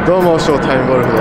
どうも、ショータイムゴルフです。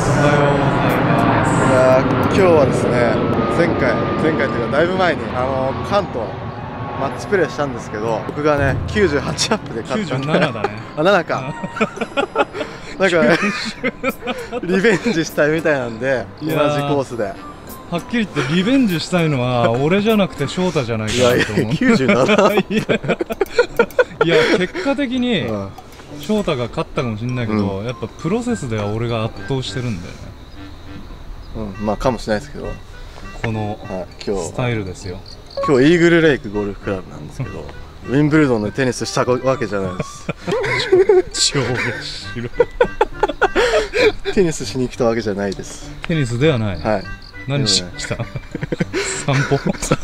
おはようございます。 今日はですね、前回というかだいぶ前に関東マッチプレーしたんですけど、僕がね98アップで勝ったんで、 97だね。 あ、7かなんかねリベンジしたいみたいなんで、同じコースではっきり言ってリベンジしたいのは俺じゃなくて翔太じゃないかなと思う。 97 いや結果的に翔太が勝ったかもしれないけど、やっぱプロセスでは俺が圧倒してるんだよね。 まあかもしれないですけど、 このスタイルですよ。 今日イーグルレイクゴルフクラブなんですけど、ウィンブルドンでテニスしたわけじゃないです。 超面白い。 テニスしに来たわけじゃないです。 テニスではない。 はい。 何しに来た？散歩。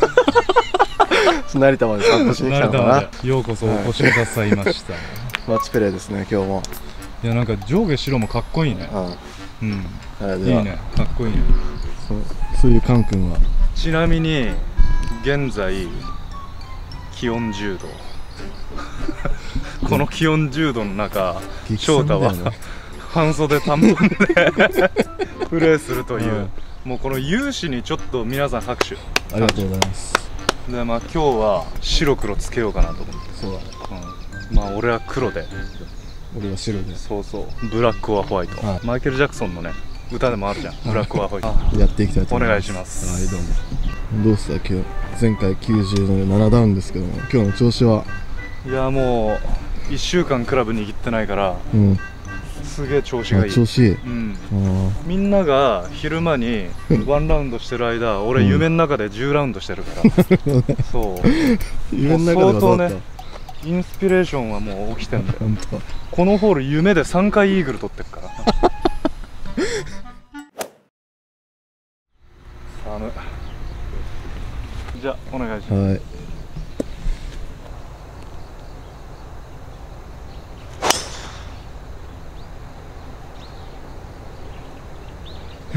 成田まで散歩しに来たのかな。 成田までようこそお越しくださいました。 マッチプレーですね、今日も。 いや、なんか上下白もかっこいいね。うん。いいね、かっこいいね。 そういうカン君は。 ちなみに現在気温10度。この気温10度の中、翔太は半袖短パンでプレーするという、もうこの勇姿にちょっと皆さん拍手。 ありがとうございます。 で、まあ今日は白黒つけようかなと思って。 そうだね。 まあ俺は黒で、 俺は白で。 そうそう、ブラック・オア・ホワイト、マイケル・ジャクソンのね歌でもあるじゃん、ブラック・オア・ホワイト。 やっていきたいと思います。 お願いします。 はい、どうも。どうした今日、前回97ダウンですけども、今日の調子は？ いや、もう1週間クラブ握ってないから、すげえ調子がいい。 調子いい。 みんなが昼間に1ラウンドしてる間、俺夢の中で10ラウンドしてるから。そう、 夢の中ではどうだった？ インスピレーションはもう起きてんだよ。このホール夢で3回イーグル取ってるから寒い。じゃあお願いします。はい。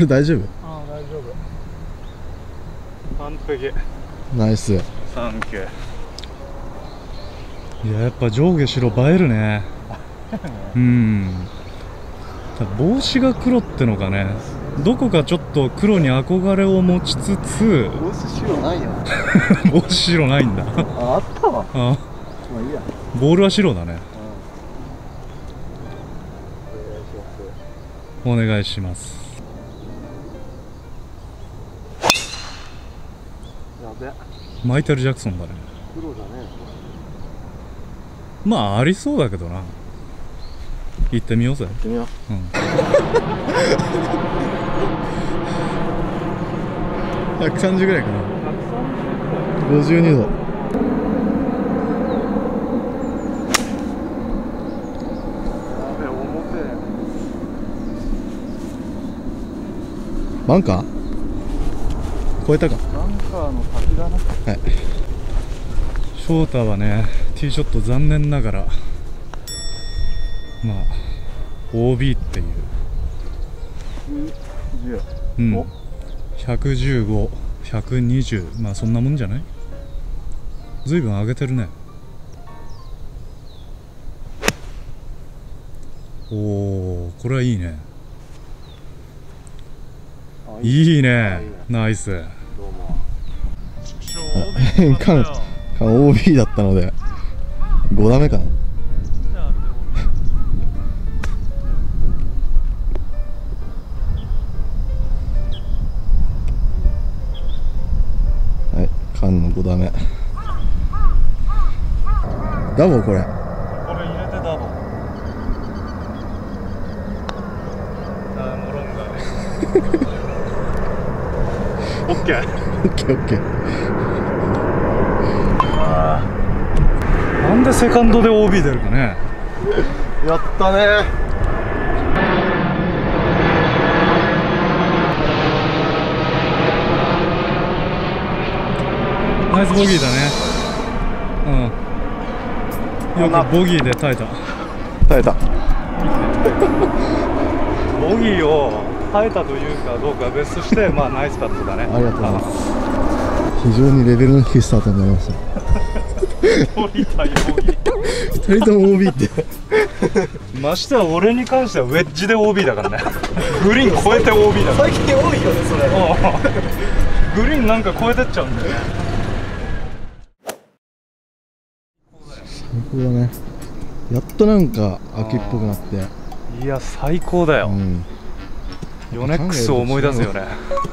大丈夫？ ああ、大丈夫。完璧。 ナイス。 サンキュー。いや、やっぱ上下白映えるね。帽子が黒ってのがね、どこかちょっと黒に憧れを持ちつつ。 帽子白ないよ。 帽子白ないんだ。 あったわ。まあいいや。 ボールは白だね。お願いします。マイケル・ジャクソンだね。 黒だね。 まあありそうだけどな。行ってみようぜ。 行ってみよう。130ぐらいかな。52度。バンカー超えたか。 バンカーの先だな。 はい。 翔太はね、ティーショット残念ながら、まあ OB っていう、115、120、まあそんなもんじゃない？ずいぶん上げてるね。おお、これはいいね。いいね、ナイス。どうも。缶 OB だったので5打目かな。はい、缶の5打目。ダボこれ。 これ入れてダボ。モロンガ。オッケー。 オッケーオッケー。 なんでセカンドで OB 出るかね。 やったね。 ナイスボギーだね。よくボギーで耐えた。 耐えた。 ボギーを耐えたというかどうかは別として、まあナイスパットだね。 ありがとうございます。非常にレベルの低いスタートになりました。 鳥対 OB。 二人とも OB ってましては俺に関してはウェッジで OB だからね。グリーン超えて OB だから。 最近多いよねそれ。 グリーンなんか超えてっちゃうんだよね。 最高だね。やっとなんか秋っぽくなって。 いや最高だよ、ヨネックスを思い出すよね。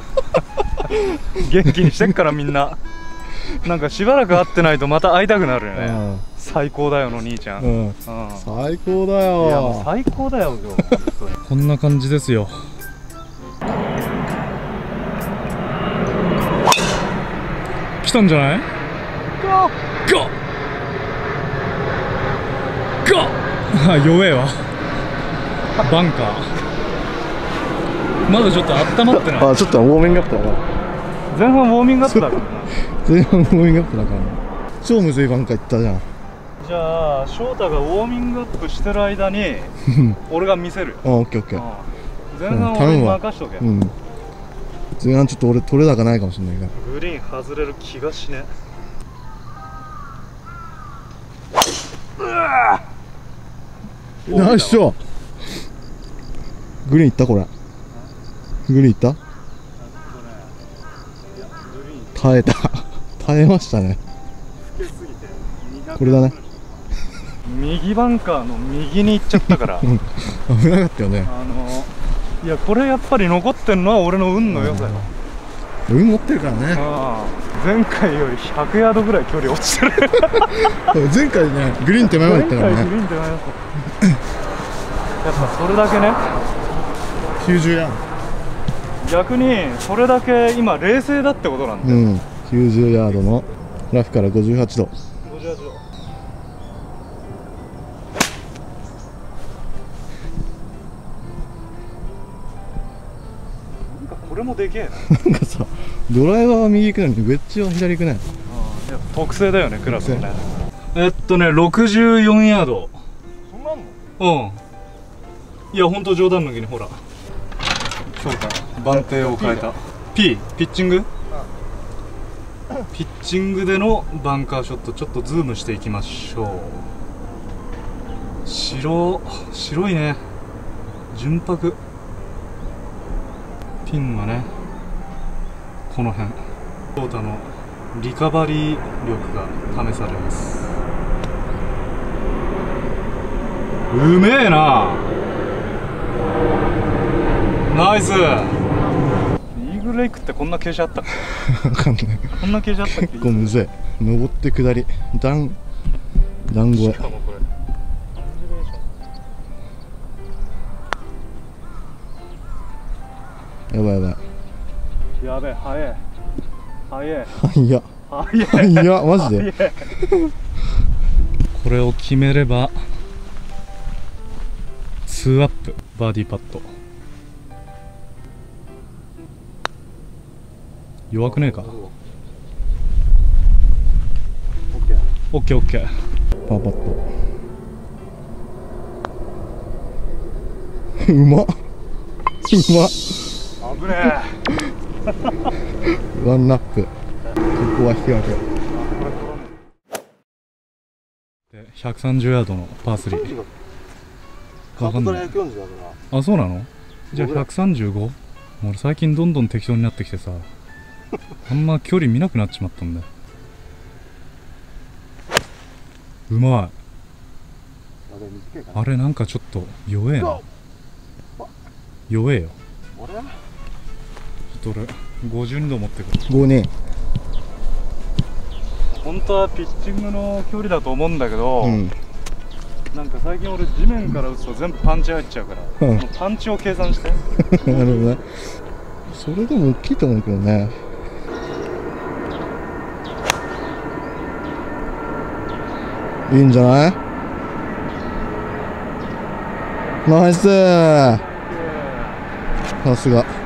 元気にしてっからみんな。なんかしばらく会ってないとまた会いたくなるよね。最高だよの兄ちゃん、 最高だよ。 いやもう最高だよ。こんな感じですよ。来たんじゃない？ゴー弱えわ。バンカーまだちょっと温まってない。 あ、ちょっとウォーミングアップだな。 前半ウォーミングアップだからな。 前半ウォーミングアップだからな。超むずいバンカー行ったじゃん。 じゃあ翔太がウォーミングアップしてる間に俺が見せるよ。 オッケーオッケー。 前半俺に任しとけ。 前半ちょっと俺取れ高ないかもしれないから。 グリーン外れる気がしね。 ナイスショット。グリーンいったこれ。グリーンいった。耐えた。耐えましたね。これだね。 右バンカーの右に行っちゃったから危なかったよね。 いやこれやっぱり残ってんのは俺の運の良さよ。 運持ってるからね。 前回より100ヤードぐらい距離落ちてる。 前回ねグリーン手前まで行ったからね。 前回グリーン手前だった。やっぱそれだけね、 90ヤード。 逆にそれだけ今冷静だってことなんだよ。 90ヤードのラフから58度。 58度。なんかこれもでけえな。 なんかさ、ドライバーは右行くのにウェッジは左行くね。 特性だよねクラブのね。64ヤード。そんなの？いやほんと冗談抜きにほら翔太番手を変えた。 P ピッチング、ピッチングでのバンカーショット、ちょっとズームしていきましょう。白いね、純白。ピンがねこの辺。翔太のリカバリー力が試されます。うめえな。ナイス。イーグルレイクってこんな傾斜あったっけ？ 分かんない。 こんな傾斜あったっけ？ 結構むずい。登って下り段越え。 しかもこれやばいやばい。 やべえ、早い早いいや早い。 いやマジでこれを決めれば2アップバーディーパット。弱くねえか。オッケーオッケー。 パーパット。うまっ危ねえ。 ワンナップ。ここは引き分けで130ヤードのパー3。 カートから140だから。 あ、そうなの？じゃあ 135？ 俺最近どんどん適当になってきてさ、あんま距離見なくなっちまったんだよ。うまい。あれなんかちょっと弱えな。弱えよ。ちょっと俺52度持ってくる。 52。 本当はピッチングの距離だと思うんだけど、なんか最近俺地面から打つと全部パンチ入っちゃうから、もうパンチを計算して。 なるほどね。それでも大きいと思うけどね。いいんじゃない？ナイスー。さすが。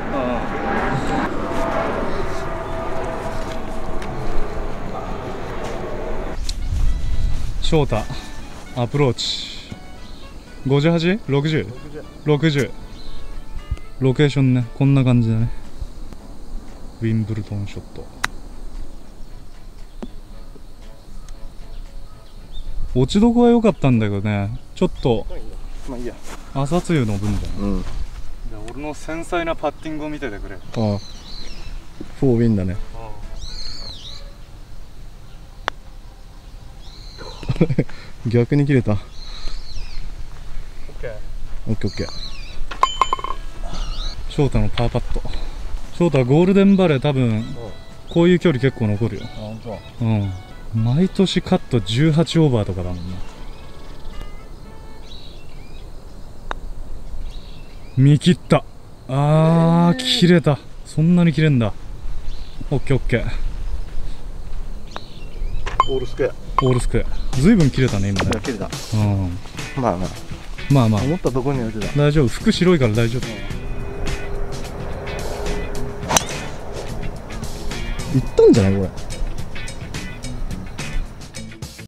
翔太アプローチ 58？60？ 60。ロケーションね、こんな感じだね。ウィンブルドンショット。 落ちどこは良かったんだけどね、ちょっとまあいいや。 朝露の分じゃん。 うん。 じゃあ俺の繊細なパッティングを見ててくれ。 ああ。4ウィンだね。逆に切れた。オッケー。 オッケーオッケー。 翔太のパーパット。翔太はゴールデンバレー多分こういう距離結構残るよ。 あ、本当。 うん。毎年カット18オーバーとかだもんね。見切った。あー、切れた。そんなに切れんだ。オッケーオッケー。 オールスクエア。 オールスクエア。ずいぶん切れたね今ね。 切れた。 うん。 まあまあ。 まあまあ思ったところに置いてた。 大丈夫。服白いから大丈夫。 いったんじゃないこれ。